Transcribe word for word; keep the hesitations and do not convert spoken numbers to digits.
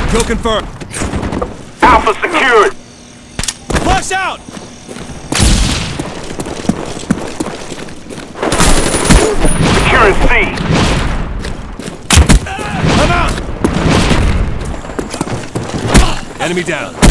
Kill confirmed. Alpha secured. Flash out! Securing C. I'm out! Enemy down.